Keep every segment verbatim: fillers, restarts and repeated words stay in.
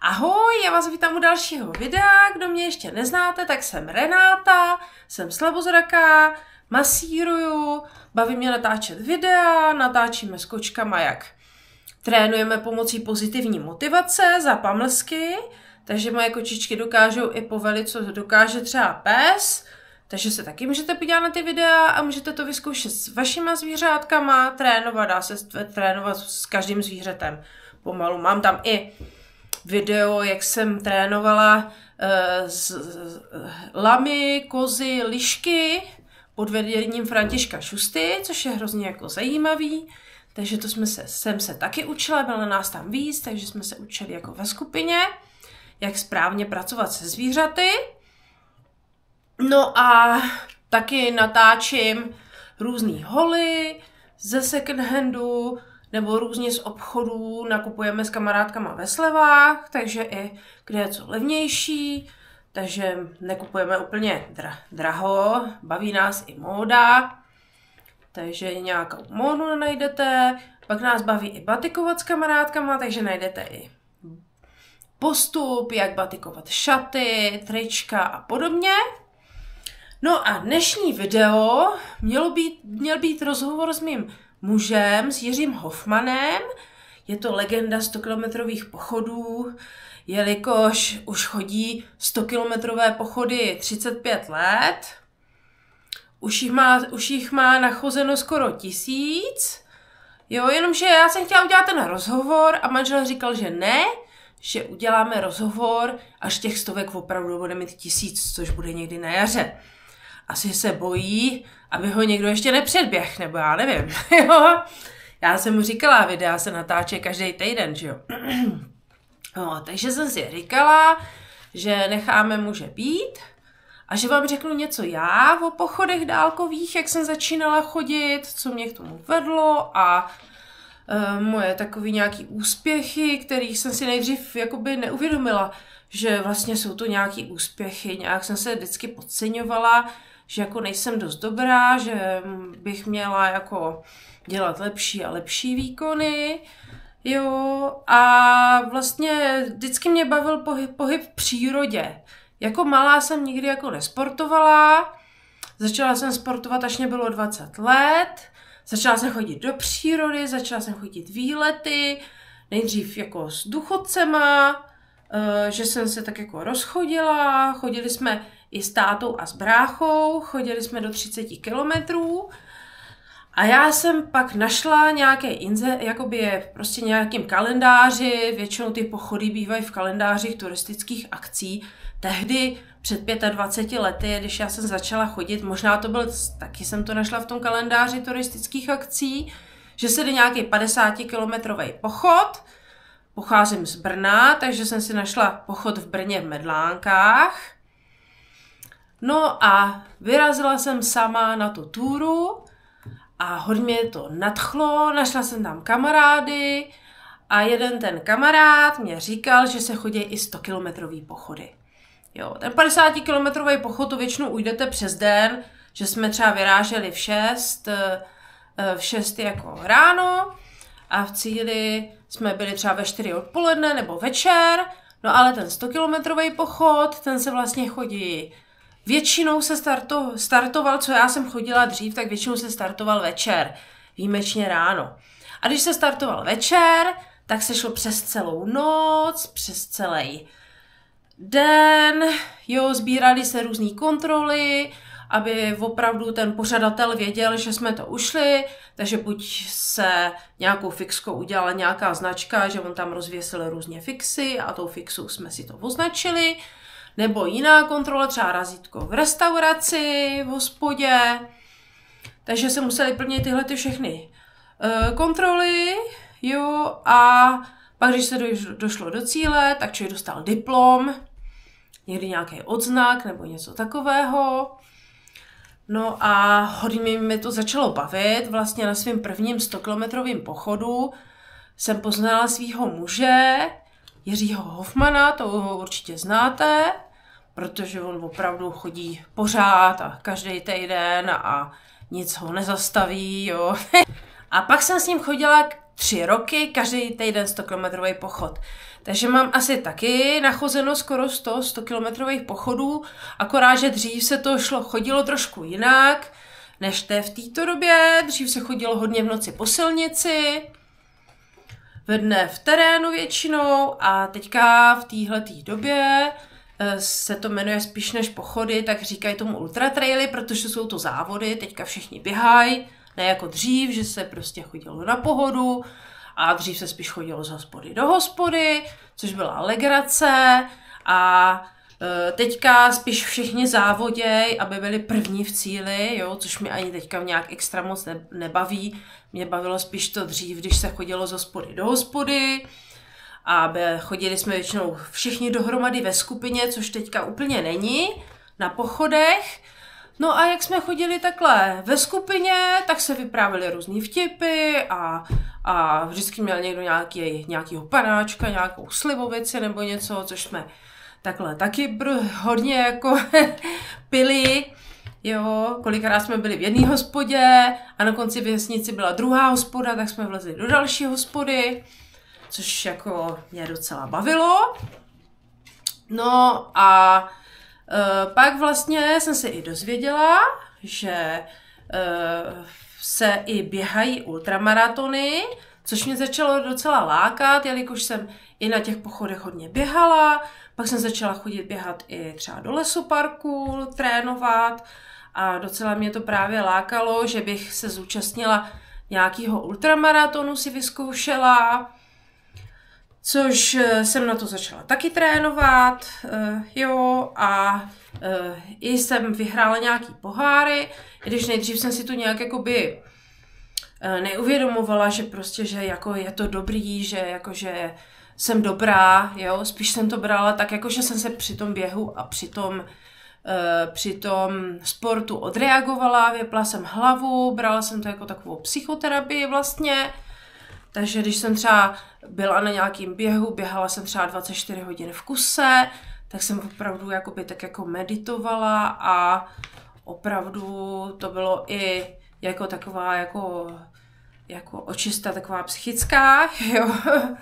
Ahoj, já vás vítám u dalšího videa. Kdo mě ještě neznáte, tak jsem Renáta, jsem slabozraká, masíruju, baví mě natáčet videa, natáčíme s kočkama, jak trénujeme pomocí pozitivní motivace za pamlsky, takže moje kočičky dokážou i povelit, co dokáže třeba pes, takže se taky můžete podívat na ty videa a můžete to vyzkoušet s vašima zvířátkama, trénovat, dá se trénovat s každým zvířetem pomalu. Mám tam i video, jak jsem trénovala uh, z, z, lamy, kozy, lišky pod vedením Františka Šusty, což je hrozně jako zajímavý. Takže to jsme se, jsem se taky učila, bylo nás tam víc, takže jsme se učili jako ve skupině, jak správně pracovat se zvířaty. No a taky natáčím různý holy ze second handu, nebo různě z obchodů, nakupujeme s kamarádkama ve slevách, takže i kde je co levnější, takže nekupujeme úplně dra- draho, baví nás i móda, takže nějakou módu najdete, pak nás baví i batikovat s kamarádkama, takže najdete i postup, jak batikovat šaty, trička a podobně. No a dnešní video mělo být, měl být rozhovor s mým mužem, s Jiřím Hofmanem. Je to legenda stokilometrových pochodů, jelikož už chodí stokilometrové pochody třicet pět let. Už jich má, už jich má nachozeno skoro tisíc. Jo, jenomže já jsem chtěla udělat ten rozhovor a manžel říkal, že ne, že uděláme rozhovor, až těch stovek opravdu bude mít tisíc, což bude někdy na jaře. Asi se bojí, aby ho někdo ještě nepředběh, nebo já nevím. Jo? Já jsem mu říkala, videa se natáče každý týden, že jo. No, takže jsem si říkala, že necháme muže být a že vám řeknu něco já o pochodech dálkových, jak jsem začínala chodit, co mě k tomu vedlo a e, moje takový nějaký úspěchy, kterých jsem si nejdřív jakoby neuvědomila, že vlastně jsou to nějaký úspěchy, nějak jsem se vždycky podceňovala, že jako nejsem dost dobrá, že bych měla jako dělat lepší a lepší výkony, jo, a vlastně vždycky mě bavil pohyb, pohyb v přírodě. Jako malá jsem nikdy jako nesportovala, začala jsem sportovat, až mě bylo dvacet let, začala jsem chodit do přírody, začala jsem chodit výlety, nejdřív jako s důchodcema, že jsem se tak jako rozchodila, chodili jsme i s tátou a s bráchou, chodili jsme do třicet kilometrů a já jsem pak našla nějaké inze, jakoby prostě nějakým kalendáři, většinou ty pochody bývají v kalendářích turistických akcí. Tehdy před dvaceti pěti lety, když já jsem začala chodit, možná to byl, taky jsem to našla v tom kalendáři turistických akcí, že se jde nějaký padesátikilometrový pochod. Pocházím z Brna, takže jsem si našla pochod v Brně v Medlánkách. No a vyrazila jsem sama na tu túru a hodně mě to nadchlo, našla jsem tam kamarády a jeden ten kamarád mě říkal, že se chodí i stokilometrový pochody. Jo, ten padesátikilometrový pochod to většinou ujdete přes den, že jsme třeba vyráželi v šest, v šest jako ráno a v cíli jsme byli třeba ve čtyři odpoledne nebo večer, no ale ten stokilometrový pochod, ten se vlastně chodí, většinou se starto, startoval, co já jsem chodila dřív, tak většinou se startoval večer, výjimečně ráno. A když se startoval večer, tak se šlo přes celou noc, přes celý den, jo, sbírali se různé kontroly, aby opravdu ten pořadatel věděl, že jsme to ušli, takže buď se nějakou fixkou udělala nějaká značka, že on tam rozvěsil různě fixy a tou fixou jsme si to označili, nebo jiná kontrola, třeba razítko v restauraci, v hospodě, takže se museli plnit tyhle ty všechny uh, kontroly, jo, a pak, když se do, došlo do cíle, tak člověk dostal diplom, někdy nějaký odznak nebo něco takového. No a hodně mi to začalo bavit. Vlastně na svém prvním stokilometrovém pochodu jsem poznala svého muže, Jiřího Hofmana, to ho určitě znáte, protože on opravdu chodí pořád a každý týden a nic ho nezastaví, jo. A pak jsem s ním chodila tři roky, každý týden sto kilometrový pochod. Takže mám asi taky nachozeno skoro sto, sto kilometrových pochodů, akorát, že dřív se to šlo, chodilo trošku jinak, než té v této době. Dřív se chodilo hodně v noci po silnici, ve dne v terénu většinou a teďka v téhletý době se to jmenuje spíš než pochody, tak říkají tomu ultratraily, protože jsou to závody, teďka všichni běhají, ne jako dřív, že se prostě chodilo na pohodu a dřív se spíš chodilo z hospody do hospody, což byla legrace a teďka spíš všichni závoděj, aby byli první v cíli, jo, což mi ani teďka nějak extra moc nebaví. Mě bavilo spíš to dřív, když se chodilo z hospody do hospody a chodili jsme většinou všichni dohromady ve skupině, což teďka úplně není, na pochodech. No a jak jsme chodili takhle ve skupině, tak se vyprávěly různý vtipy a, a vždycky měl někdo nějaký, nějakýho panáčka, nějakou slivovici nebo něco, což jsme takhle taky br- hodně jako pili, jo, kolikrát jsme byli v jedné hospodě a na konci vesnici byla druhá hospoda, tak jsme vlezli do další hospody, což jako mě docela bavilo. No a e, pak vlastně jsem se i dozvěděla, že e, se i běhají ultramaratony, což mě začalo docela lákat, jelikož jsem i na těch pochodech hodně běhala, pak jsem začala chodit běhat i třeba do lesoparku, trénovat a docela mě to právě lákalo, že bych se zúčastnila nějakého ultramaratonu, si vyzkoušela, což jsem na to začala taky trénovat, jo, a i jsem vyhrála nějaký poháry, když nejdřív jsem si to nějak jakoby neuvědomovala, že prostě, že jako je to dobrý, že jakože jsem dobrá, jo, spíš jsem to brala tak, jako že jsem se při tom běhu a při tom, uh, při tom sportu odreagovala, vypla jsem hlavu, brala jsem to jako takovou psychoterapii vlastně, takže když jsem třeba byla na nějakým běhu, běhala jsem třeba dvacet čtyři hodin v kuse, tak jsem opravdu jakoby tak jako meditovala a opravdu to bylo i jako taková jako, jako očista taková psychická, jo.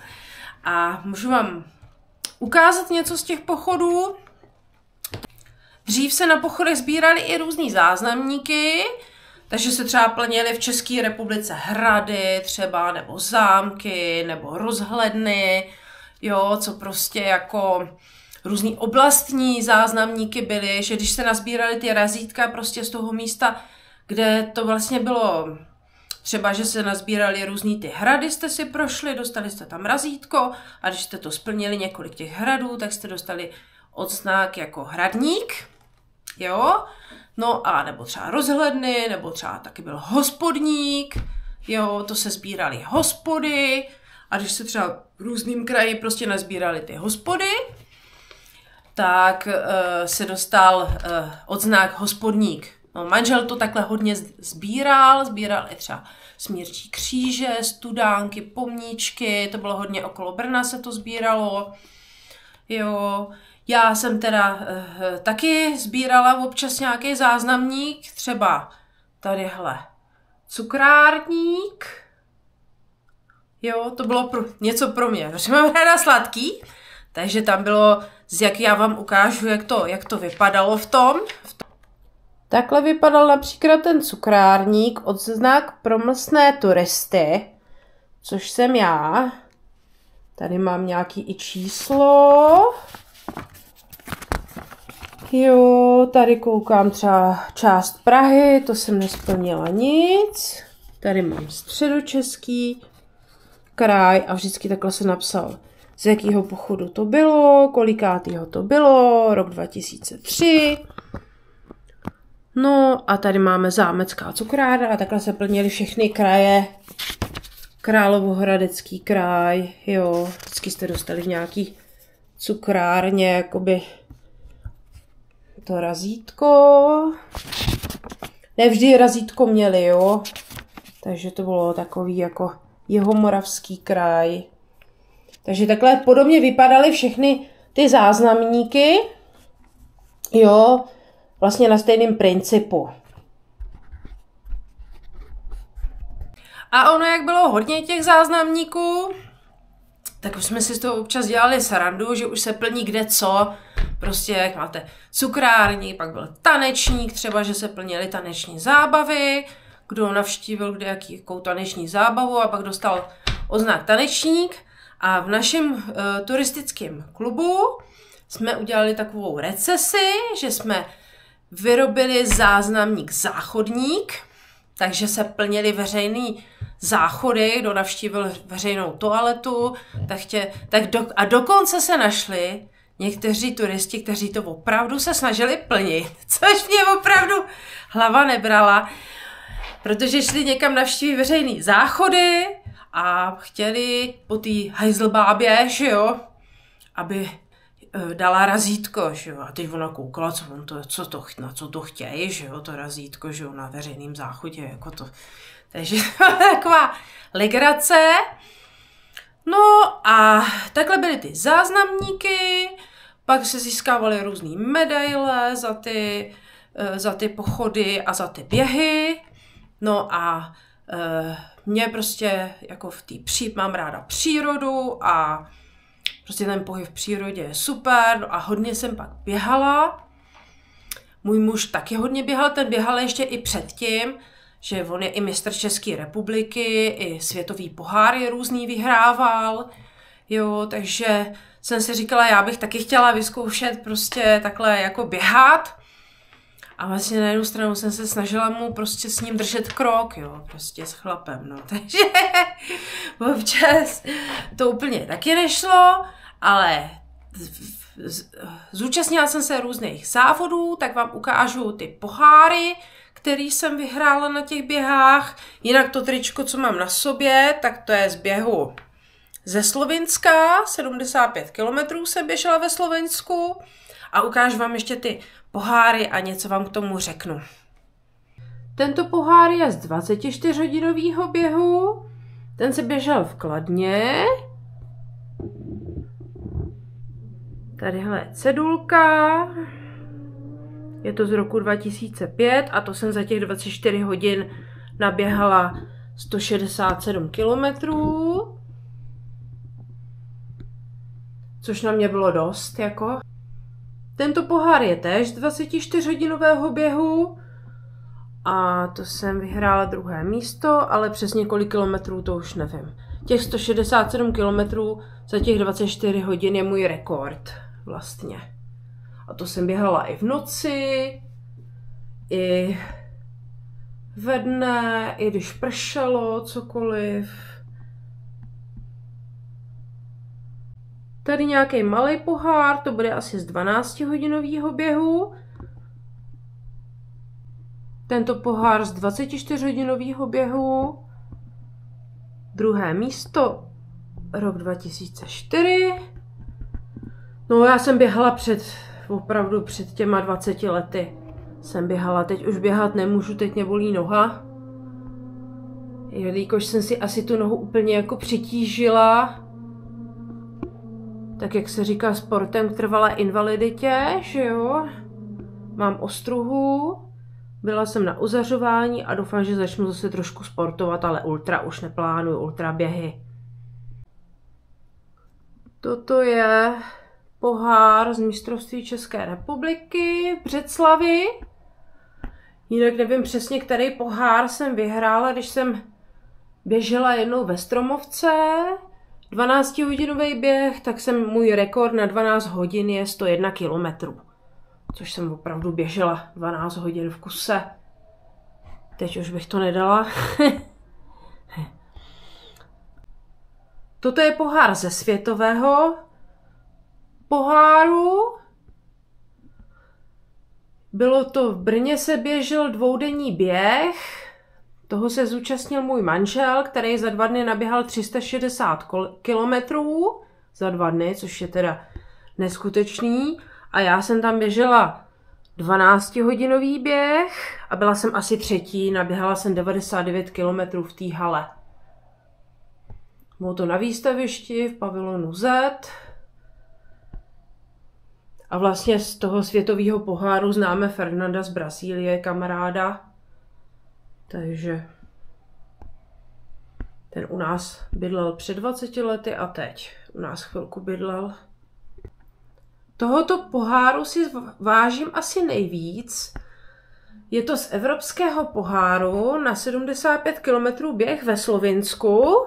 A můžu vám ukázat něco z těch pochodů. Dřív se na pochodech sbírali i různý záznamníky, takže se třeba plnily v České republice hrady třeba, nebo zámky, nebo rozhledny, jo, co prostě jako různý oblastní záznamníky byly, že když se nazbíraly ty razítka prostě z toho místa, kde to vlastně bylo třeba, že se nazbírali různý ty hrady, jste si prošli, dostali jste tam razítko a když jste to splnili několik těch hradů, tak jste dostali odznak jako hradník, jo, no a nebo třeba rozhledny, nebo třeba taky byl hospodník, jo, to se sbírali hospody a když se třeba v různým kraji prostě nazbírali ty hospody, tak uh, se dostal uh, odznak hospodník. No, manžel to takhle hodně sbíral, sbíral i třeba smírčí kříže, studánky, pomníčky, to bylo hodně okolo Brna se to sbíralo. Jo, já jsem teda uh, taky sbírala občas nějaký záznamník, třeba tadyhle cukrárník. Jo, to bylo pro, něco pro mě, protože mám ráda sladký, takže tam bylo, z jak já vám ukážu, jak to, jak to vypadalo v tom. V tom. Takhle vypadal například ten cukrárník, odznak pro mlsné turisty, což jsem já. Tady mám nějaký i číslo. Jo, tady koukám třeba část Prahy, to jsem nesplnila nic. Tady mám středočeský kraj a vždycky takhle se napsal, z jakého pochodu to bylo, kolikátýho to bylo, rok dva tisíce tři. No a tady máme zámecká cukrárna a takhle se plnily všechny kraje. Královohradecký kraj, jo, vždycky jste dostali v nějaký cukrárně, jakoby to razítko. Nevždy razítko měli, jo, takže to bylo takový jako Jihomoravský kraj. Takže takhle podobně vypadaly všechny ty záznamníky, jo, vlastně na stejném principu. A ono, jak bylo hodně těch záznamníků, tak už jsme si z toho občas dělali srandu, že už se plní kde co. Prostě jak máte cukrární, pak byl tanečník, třeba, že se plnily taneční zábavy, kdo navštívil kde jakou taneční zábavu a pak dostal odznak tanečník. A v našem uh, turistickém klubu jsme udělali takovou recesi, že jsme vyrobili záznamník záchodník, takže se plnily veřejný záchody, kdo navštívil veřejnou toaletu, tak tě, tak do, a dokonce se našli někteří turisti, kteří to opravdu se snažili plnit, což mě opravdu hlava nebrala, protože šli někam navštívit veřejný záchody a chtěli po té hajzlbábě, že jo, aby dala razítko, že jo, a teď ona koukala, co, on to, co to, na co to chtějí, že jo, to razítko, že jo, na veřejném záchodě, jako to. Takže taková legrace. No a takhle byly ty záznamníky, pak se získávaly různý medaile za ty, za ty pochody a za ty běhy. No a e, mě prostě jako v té pří, mám ráda přírodu a prostě ten pohyb v přírodě je super. No a hodně jsem pak běhala. Můj muž taky hodně běhal, ten běhal ještě i předtím, že on je i mistr České republiky, i světový poháry různý vyhrával, jo, takže jsem si říkala, já bych taky chtěla vyzkoušet prostě takhle jako běhat a vlastně na jednu stranu jsem se snažila mu prostě s ním držet krok, jo, prostě s chlapem, no, takže občas to úplně taky nešlo, ale zúčastnila jsem se různých závodů, tak vám ukážu ty poháry, který jsem vyhrála na těch běhách. Jinak to tričko, co mám na sobě, tak to je z běhu ze Slovinska. sedmdesát pět kilometrů jsem běžela ve Slovensku. A ukážu vám ještě ty poháry a něco vám k tomu řeknu. Tento pohár je z dvacetičtyřhodinového běhu. Ten se běžel v Kladně. Tadyhle je cedulka. Je to z roku dva tisíce pět a to jsem za těch dvacet čtyři hodin naběhala sto šedesát sedm kilometrů. Což na mě bylo dost, jako. Tento pohár je též z dvacetičtyřhodinového běhu a to jsem vyhrála druhé místo, ale přes několik kilometrů to už nevím. Těch sto šedesát sedm kilometrů za těch dvacet čtyři hodin je můj rekord vlastně. A to jsem běhala i v noci, i ve dne, i když pršelo, cokoliv. Tady nějaký malý pohár, to bude asi z dvanáctihodinového běhu. Tento pohár z dvacetičtyřhodinového běhu. Druhé místo, rok dva tisíce čtyři. No já jsem běhala před, opravdu před těma dvaceti lety. Jsem běhala, teď už běhat nemůžu, teď mě bolí noha. Jelikož jsem si asi tu nohu úplně jako přitížila. Tak jak se říká sportem k trvalé invaliditě, že jo. Mám ostruhu, byla jsem na uzařování a doufám, že začnu zase trošku sportovat, ale ultra už neplánuju, ultra běhy. Toto je pohár z mistrovství České republiky v Břeclavi. Jinak nevím přesně, který pohár jsem vyhrála, když jsem běžela jednou ve Stromovce. dvanáctihodinový běh, tak jsem můj rekord na dvanáct hodin je sto jedna kilometrů. Což jsem opravdu běžela dvanáct hodin v kuse. Teď už bych to nedala. Toto je pohár ze světového poháru. Bylo to v Brně, se běžel dvoudenní běh. Toho se zúčastnil můj manžel, který za dva dny naběhal tři sta šedesát kilometrů. Za dva dny, což je teda neskutečný. A já jsem tam běžela dvanáctihodinový běh a byla jsem asi třetí. Naběhala jsem devadesát devět kilometrů v té hale. Bylo to na výstavišti v pavilonu Z. A vlastně z toho světového poháru známe Fernanda z Brazílie, kamaráda. Takže Ten u nás bydlel před dvaceti lety a teď u nás chvilku bydlel. Tohoto poháru si vážím asi nejvíc. Je to z evropského poháru na sedmdesát pět kilometrů běh ve Slovinsku.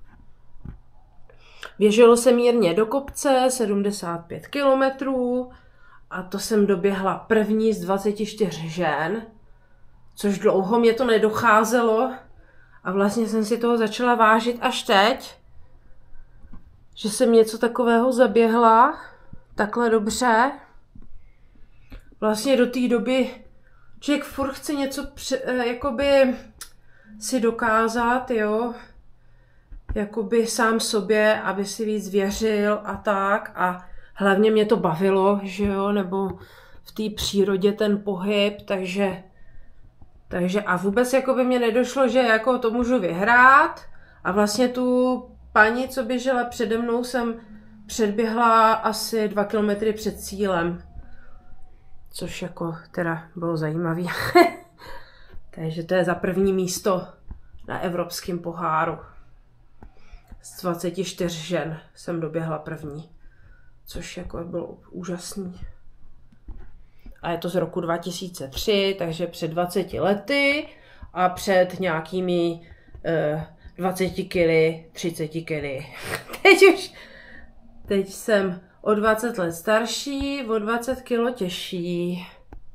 Běželo se mírně do kopce, sedmdesát pět kilometrů. A to jsem doběhla první z dvaceti čtyř žen, což dlouho mě to nedocházelo. A vlastně jsem si toho začala vážit až teď, že jsem něco takového zaběhla takhle dobře. Vlastně do té doby člověk furt chce něco pře- jakoby si dokázat, jo, jakoby sám sobě, aby si víc věřil a tak. A hlavně mě to bavilo, že jo, nebo v té přírodě ten pohyb, takže, takže a vůbec jako by mě nedošlo, že jako to můžu vyhrát. A vlastně tu paní, co běžela přede mnou, jsem předběhla asi dva kilometry před cílem. Což jako teda bylo zajímavý. Takže to je za první místo na evropském poháru. Z dvaceti čtyř žen jsem doběhla první. Což jako bylo úžasný. A je to z roku dva tisíce tři, takže před dvaceti lety a před nějakými eh, dvaceti kily, třiceti kily. Teď už, teď jsem o dvacet let starší, o dvacet kilo těžší.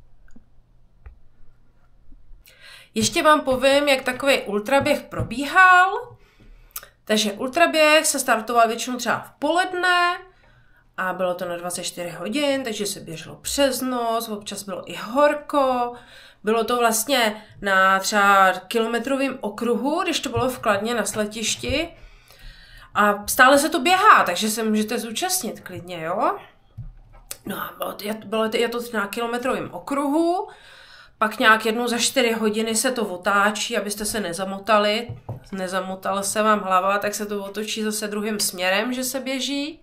Ještě vám povím, jak takový ultraběh probíhal. Takže ultraběh se startoval většinou třeba v poledne a bylo to na dvacet čtyři hodin, takže se běželo přes noc, občas bylo i horko. Bylo to vlastně na třeba kilometrovém okruhu, když to bylo v Kladně na Sletišti. A stále se to běhá, takže se můžete zúčastnit klidně, jo. No a bylo to, bylo to, je to na kilometrovém okruhu, pak nějak jednou za čtyři hodiny se to otáčí, abyste se nezamotali. Nezamotala se vám hlava, tak se to otočí zase druhým směrem, že se běží.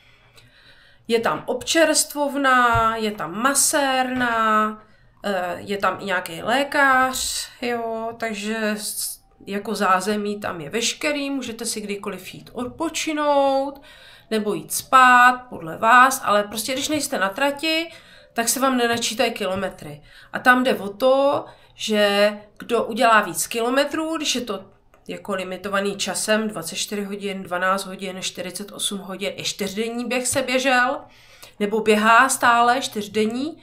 Je tam občerstvovna, je tam masérna, je tam i nějaký lékař, jo, takže jako zázemí tam je veškerý, můžete si kdykoliv jít odpočinout, nebo jít spát, podle vás, ale prostě když nejste na trati, tak se vám nenačítají kilometry. A tam jde o to, že kdo udělá víc kilometrů, když je to jako limitovaný časem, dvacet čtyři hodin, dvanáct hodin, čtyřicet osm hodin, i čtyřdenní běh se běžel, nebo běhá stále čtyřdenní.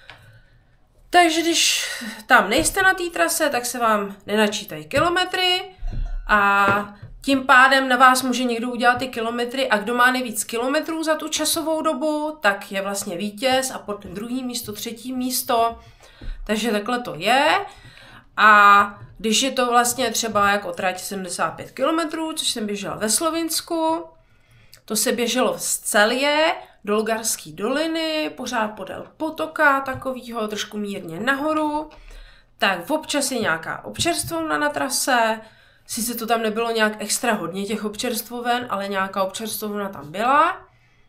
Takže když tam nejste na té trase, tak se vám nenačítají kilometry a tím pádem na vás může někdo udělat ty kilometry a kdo má nejvíc kilometrů za tu časovou dobu, tak je vlastně vítěz a potom druhý místo, třetí místo. Takže takhle to je. A když je to vlastně třeba jako trať sedmdesát pět kilometrů, což jsem běžela ve Slovinsku, to se běželo z Celje do Lgarské doliny, pořád podél potoka takového, trošku mírně nahoru, tak občas je nějaká občerstvovna na trase, sice to tam nebylo nějak extra hodně těch občerstvoven, ale nějaká občerstvovna tam byla.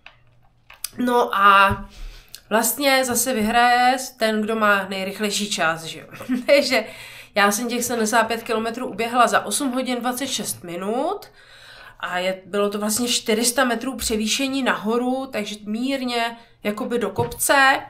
No a vlastně zase vyhraje ten, kdo má nejrychlejší čas, že jo. Takže já jsem těch sedmdesát pět kilometrů uběhla za osm hodin dvacet šest minut a je, bylo to vlastně čtyři sta metrů převýšení nahoru, takže mírně jakoby do kopce.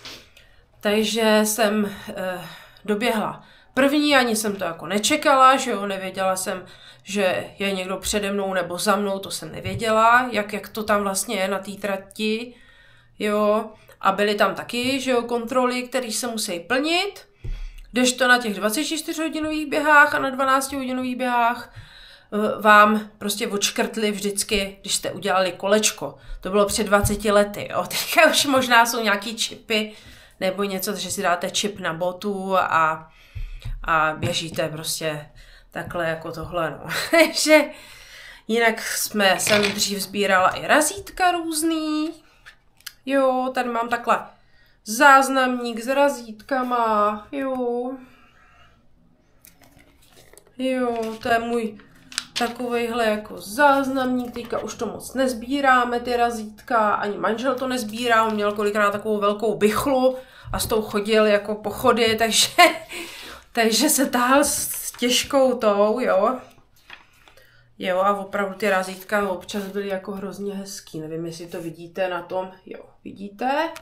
Takže jsem eh, doběhla první, ani jsem to jako nečekala, že jo, nevěděla jsem, že je někdo přede mnou nebo za mnou, to jsem nevěděla, jak, jak to tam vlastně je na té trati, jo. A byly tam taky, že jo, kontroly, které se musí plnit, kdežto na těch dvaceti čtyři hodinových běhách a na dvanácti hodinových běhách vám prostě odškrtli vždycky, když jste udělali kolečko. To bylo před dvaceti lety, jo. Teďka už možná jsou nějaký čipy nebo něco, že si dáte čip na botu a, a běžíte prostě takhle jako tohle, no. Takže jinak jsme, jsem dřív sbírala i razítka různý. Jo, tady mám takhle záznamník s razítkama, jo. Jo, to je můj takovejhle jako záznamník, teďka už to moc nezbíráme, ty razítka, ani manžel to nezbírá, on měl kolikrát takovou velkou bychlu a s tou chodil jako pochody, takže, takže se tahal s těžkou tou, jo. Jo, a opravdu ty razítka občas byly jako hrozně hezký. Nevím, jestli to vidíte na tom. Jo, vidíte?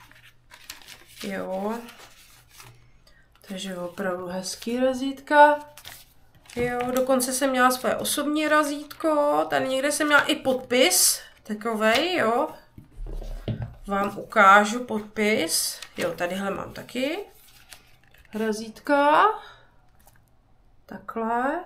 Jo. Takže opravdu hezký razítka. Jo, dokonce jsem měla svoje osobní razítko. Tady někde jsem měla i podpis. Takovej, jo. Vám ukážu podpis. Jo, tadyhle mám taky razítka. Takhle.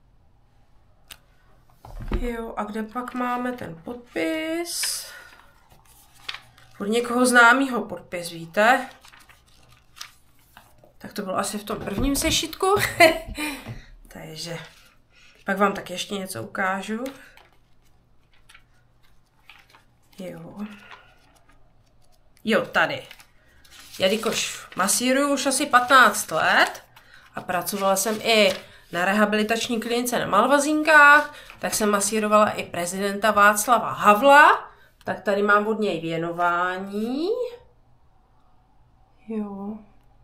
Jo, a kde pak máme ten podpis? Od někoho známýho podpis, víte? Tak to bylo asi v tom prvním sešitku. Takže pak vám tak ještě něco ukážu. Jo. Jo, tady. Jelikož masíruju už asi patnáct let a pracovala jsem i na rehabilitační klinice na Malvazínkách, tak jsem masírovala i prezidenta Václava Havla, tak tady mám od něj věnování. Jo.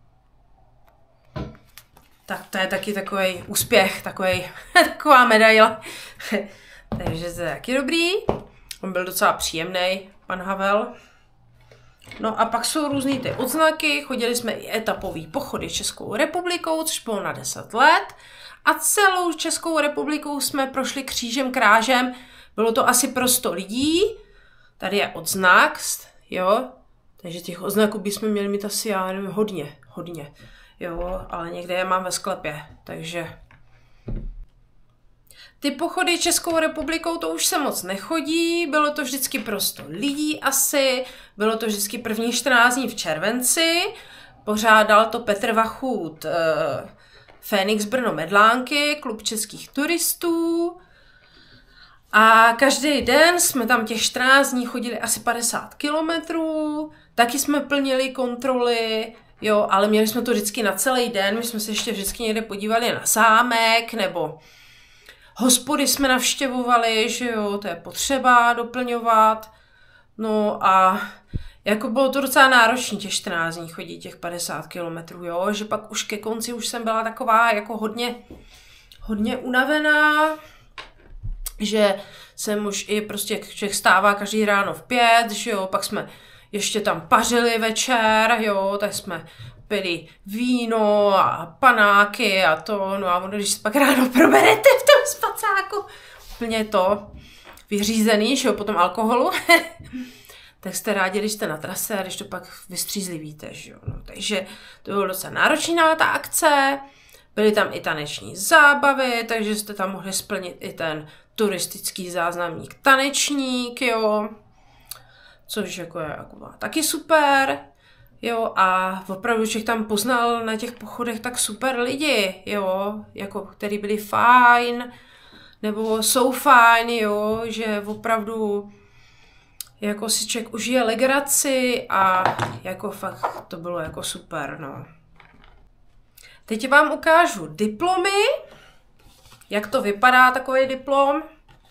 Tak to je taky takový úspěch, takový, taková medaile. Takže to je taky dobrý. On byl docela příjemný, pan Havel. No a pak jsou různý ty odznaky, chodili jsme i etapový pochody Českou republikou, což bylo na deset let. A celou Českou republikou jsme prošli křížem krážem, bylo to asi pro sto lidí. Tady je odznak, jo, takže těch odznaků bychom měli mít asi, já nevím, hodně, hodně. Jo, ale někde je mám ve sklepě, takže... Ty pochody Českou republikou, to už se moc nechodí, bylo to vždycky pro sto lidí asi, bylo to vždycky první čtrnáct dní v červenci, pořádal to Petr Vachut, eh, Fénix Brno Medlánky, klub českých turistů. A každý den jsme tam těch čtrnáct dní chodili asi padesát kilometrů, taky jsme plnili kontroly, jo, ale měli jsme to vždycky na celý den, my jsme se ještě vždycky někde podívali na zámek, nebo hospody jsme navštěvovali, že jo, to je potřeba doplňovat. No a jako bylo to docela náročný těch čtrnáct dní chodit těch padesát kilometrů, jo, že pak už ke konci už jsem byla taková jako hodně, hodně unavená, že jsem už i prostě člověk stává každý ráno v pět, že jo, pak jsme ještě tam pařili večer, jo, tak jsme pili víno a panáky a to, no a když se pak ráno proberete v tom spacáku, úplně to vyřízený, že jo, po tom alkoholu, tak jste rádi, když jste na trase a když to pak vystřízlivíte, že jo, no, takže to bylo docela náročná ta akce, byly tam i taneční zábavy, takže jste tam mohli splnit i ten turistický záznamník tanečník, jo, což jako je jako taky super, jo, a opravdu člověk tam poznal na těch pochodech tak super lidi, jo, jako který byli fajn, nebo jsou fajn, jo, že opravdu jako si člověk užije legraci a jako fakt to bylo jako super, no. Teď vám ukážu diplomy, jak to vypadá takový diplom.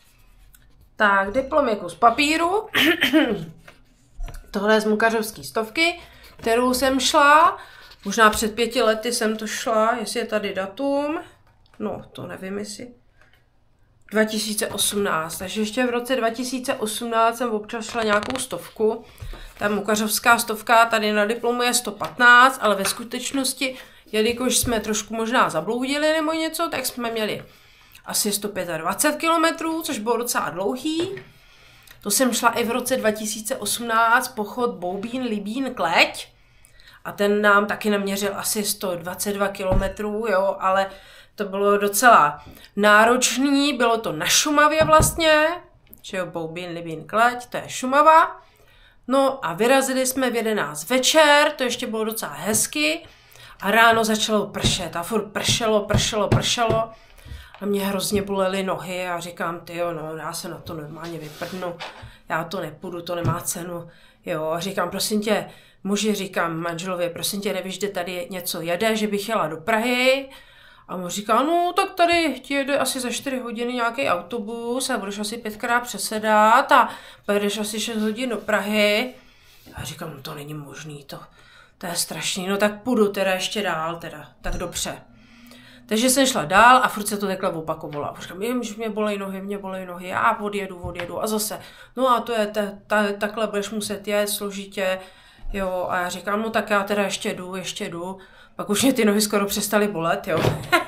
Tak, diplom je kus papíru. Tohle je z mukařovské stovky, kterou jsem šla. Možná před pěti lety jsem to šla, jestli je tady datum. No, to nevím, jestli. dva tisíce osmnáct, takže ještě v roce dva tisíce osmnáct jsem občas šla nějakou stovku. Ta mukařovská stovka tady na diplomu je sto patnáct, ale ve skutečnosti, jelikož jsme trošku možná zabloudili nebo něco, tak jsme měli asi sto dvacet pět kilometrů, což bylo docela dlouhý. To jsem šla i v roce dva tisíce osmnáct, pochod Boubín, Libín, Kleť. A ten nám taky naměřil asi sto dvacet dva kilometrů, jo, ale to bylo docela náročný, bylo to na Šumavě vlastně, že jo, Boubín, Libín, Kleť, to je Šumava. No a vyrazili jsme v jedenáct večer, to ještě bylo docela hezky. A ráno začalo pršet a furt pršelo, pršelo, pršelo. A mě hrozně bolely nohy a říkám, tyjo, no, já se na to normálně vyprdnu, já to nepůjdu, to nemá cenu, jo, a říkám, prosím tě, muži, říkám manželovi, prosím tě, nevíš, kde tady něco jede, že bych jela do Prahy, a mu říká, no, tak tady ti jede asi za čtyři hodiny nějaký autobus a budeš asi pětkrát přesedat a pojedeš asi šest hodin do Prahy, a říkám, no, to není možný, to, to je strašný, no, tak půjdu teda ještě dál, teda, tak dobře. Takže jsem šla dál a furt se to takhle opakovalo. A říkám, jim, že mě bolej nohy, mě bolej nohy, já odjedu, odjedu a zase. No a to je, ta, ta, takhle budeš muset jet složitě, jo. A já říkám, no tak já teda ještě jdu, ještě jdu. Pak už mě ty nohy skoro přestaly bolet, jo.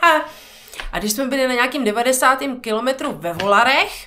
A když jsme byli na nějakým devadesátém kilometru ve Volarech,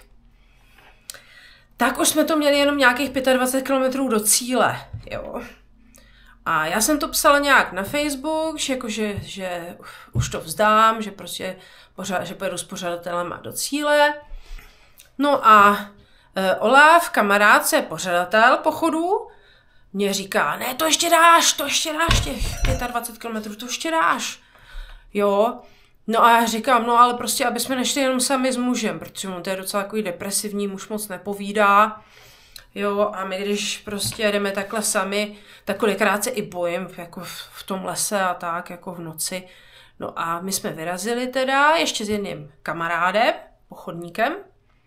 tak už jsme to měli jenom nějakých dvacet pět kilometrů do cíle, jo. A já jsem to psala nějak na Facebook, že, jako, že, že už to vzdám, že prostě pořád, že pojedu s pořadatelem a do cíle. No a e, Olaf, kamarád, co je pořadatel pochodu, mě říká, ne, to ještě dáš, to ještě dáš, těch dvacet pět kilometrů, to ještě dáš. Jo, no a já říkám, no ale prostě, aby jsme nešli jenom sami s mužem, protože on to je docela takový depresivní, muž moc nepovídá. Jo, a my když prostě jdeme takhle sami, tak kolikrát se i bojím, jako v tom lese a tak, jako v noci. No a my jsme vyrazili teda ještě s jedním kamarádem, pochodníkem.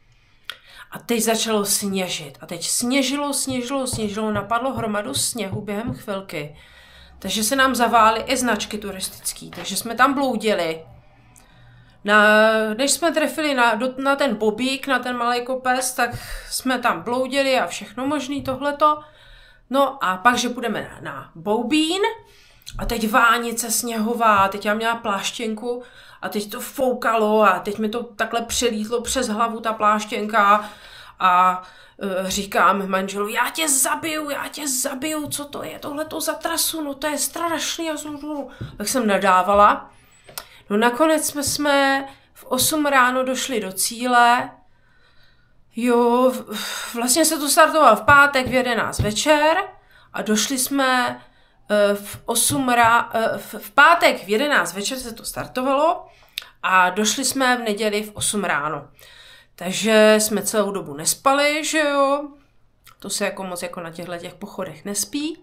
A teď začalo sněžit. A teď sněžilo, sněžilo, sněžilo, napadlo hromadu sněhu během chvilky. Takže se nám zavály i značky turistické, takže jsme tam bloudili. Na, než jsme trefili na, do, na ten bobík, na ten malý kopec, tak jsme tam bloudili a všechno možný tohleto. No a pak, že půjdeme na, na Boubín a teď vánice sněhová, teď já měla pláštěnku a teď to foukalo a teď mi to takhle přelítlo přes hlavu ta pláštěnka a e, říkám manželu, já tě zabiju, já tě zabiju, co to je tohleto za trasu, no to je strašný. Tak jsem nadávala. No nakonec jsme, jsme v osm ráno došli do cíle, jo, vlastně se to startovalo v pátek v jedenáct večer a došli jsme v osm ráno, v pátek v jedenáct večer se to startovalo a došli jsme v neděli v osm ráno. Takže jsme celou dobu nespali, že jo, to se jako moc jako na těchto těch pochodech nespí.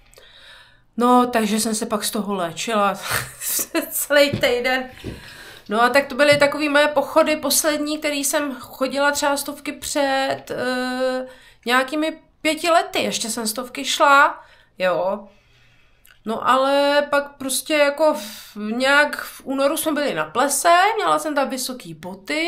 No, takže jsem se pak z toho léčila celý týden. No a tak to byly takový moje pochody poslední, který jsem chodila třeba stovky před uh, nějakými pěti lety. Ještě jsem stovky šla, jo. No ale pak prostě jako v, nějak v únoru jsme byli na plese, měla jsem tam vysoký boty,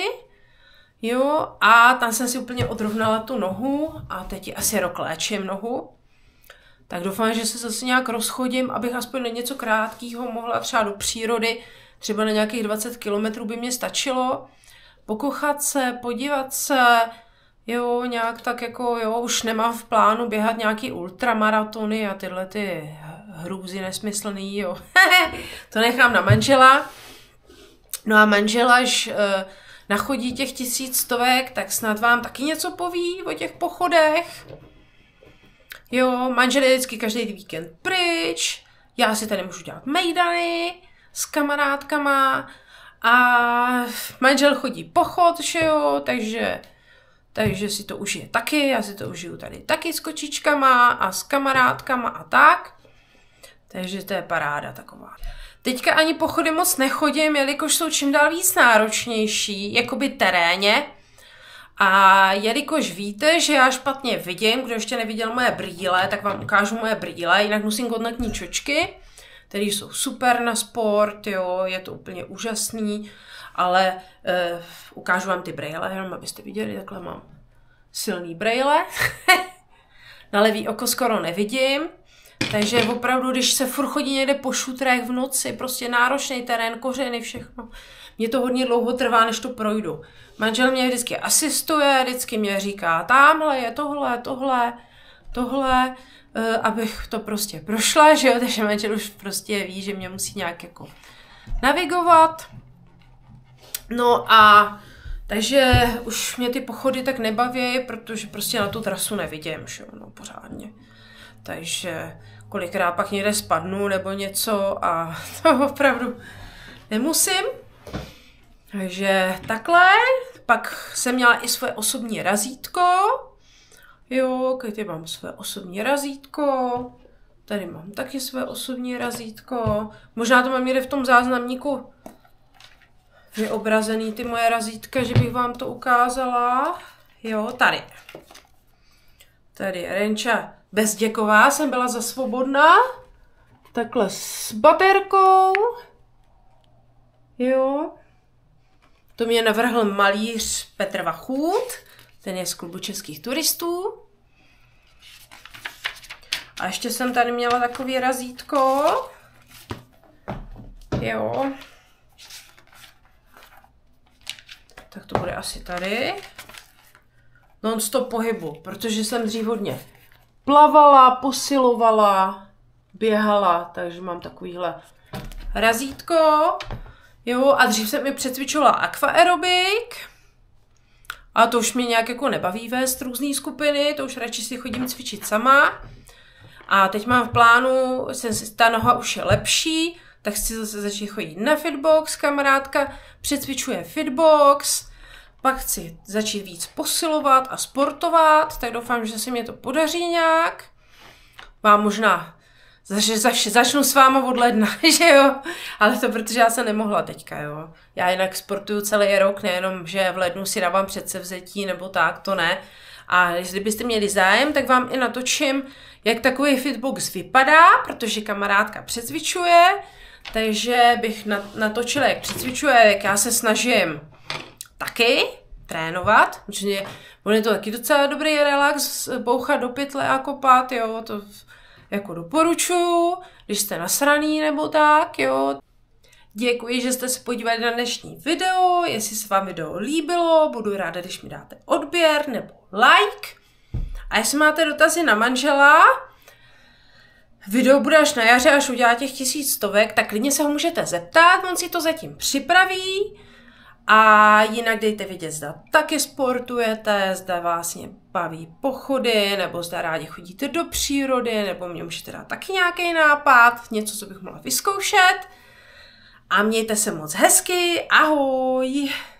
jo, a tam jsem si úplně odrovnala tu nohu a teď ji asi rok léčím nohu. Tak doufám, že se zase nějak rozchodím, abych aspoň na něco krátkého mohla třeba do přírody, třeba na nějakých dvacet kilometrů by mě stačilo, pokochat se, podívat se, jo, nějak tak jako, jo, už nemám v plánu běhat nějaký ultramaratony a tyhle ty hrůzy nesmyslný, jo, to nechám na manžela. No a manžel, až e, nachodí těch tisíc stovek, tak snad vám taky něco poví o těch pochodech. Jo, manžel je vždycky každý víkend pryč, já si tady můžu dělat mejdany s kamarádkama a manžel chodí pochod, že jo, takže, takže si to užije taky, já si to užiju tady taky s kočičkama a s kamarádkama a tak. Takže to je paráda taková. Teďka ani pochody moc nechodím, jelikož jsou čím dál víc náročnější, jakoby terénně. A jelikož víte, že já špatně vidím, kdo ještě neviděl moje brýle, tak vám ukážu moje brýle, jinak nosím kontaktní čočky, které jsou super na sport, jo, je to úplně úžasný, ale uh, ukážu vám ty brýle, jenom abyste viděli, takhle mám silný brýle. Na levý oko skoro nevidím, takže opravdu, když se furt chodí někde po šutrech v noci, prostě náročný terén, kořeny, všechno, mě to hodně dlouho trvá, než to projdu. Manžel mě vždycky asistuje, vždycky mě říká, tamhle je tohle, tohle, tohle, uh, abych to prostě prošla, že jo, takže manžel už prostě ví, že mě musí nějak jako navigovat. No a takže už mě ty pochody tak nebaví, protože prostě na tu trasu nevidím, že jo, no pořádně. Takže kolikrát pak někde spadnu nebo něco a to opravdu nemusím. Takže takhle, pak jsem měla i svoje osobní razítko, jo, tady mám své osobní razítko, tady mám taky své osobní razítko, možná to mám někde v tom záznamníku vyobrazený ty moje razítka, že bych vám to ukázala, jo, tady. Tady je Renča Bezděková, jsem byla za svobodná, takhle s baterkou. Jo. To mě navrhl malíř Petr Vachut, ten je z klubu českých turistů. A ještě jsem tady měla takový razítko. Jo. Tak to bude asi tady. Non-stop pohybu, protože jsem dřív hodně plavala, posilovala, běhala, takže mám takovýhle razítko. Jo, a dřív jsem mi přecvičovala aquaerobik. A to už mě nějak jako nebaví vést různé skupiny, to už radši si chodím cvičit sama. A teď mám v plánu, jsem, ta noha už je lepší, tak chci zase začít chodit na fitbox, kamarádka přecvičuje fitbox, pak chci začít víc posilovat a sportovat, tak doufám, že se mi to podaří nějak. Mám možná, že zač, začnu s váma od ledna, že jo, ale to protože já jsem nemohla teďka, jo. Já jinak sportuju celý rok, nejenom, že v lednu si dávám předsevzetí nebo tak, to ne. A kdybyste měli zájem, tak vám i natočím, jak takový fitbox vypadá, protože kamarádka přecvičuje, takže bych natočila, jak přecvičuje, jak já se snažím taky trénovat, protože on je to taky docela dobrý relax, bouchat do pytle a kopat, jo, to jako doporučuju, když jste nasraný nebo tak, jo. Děkuji, že jste se podívali na dnešní video, jestli se vám video líbilo, budu ráda, když mi dáte odběr nebo like. A jestli máte dotazy na manžela, video bude až na jaře, až udělá těch tisíc stovek, tak klidně se ho můžete zeptat, on si to zatím připraví. A jinak dejte vědět, zda taky sportujete, zda vás mě baví pochody, nebo zda rádi chodíte do přírody, nebo mě můžete dát taky nějaký nápad, něco, co bych mohla vyzkoušet. A mějte se moc hezky, ahoj!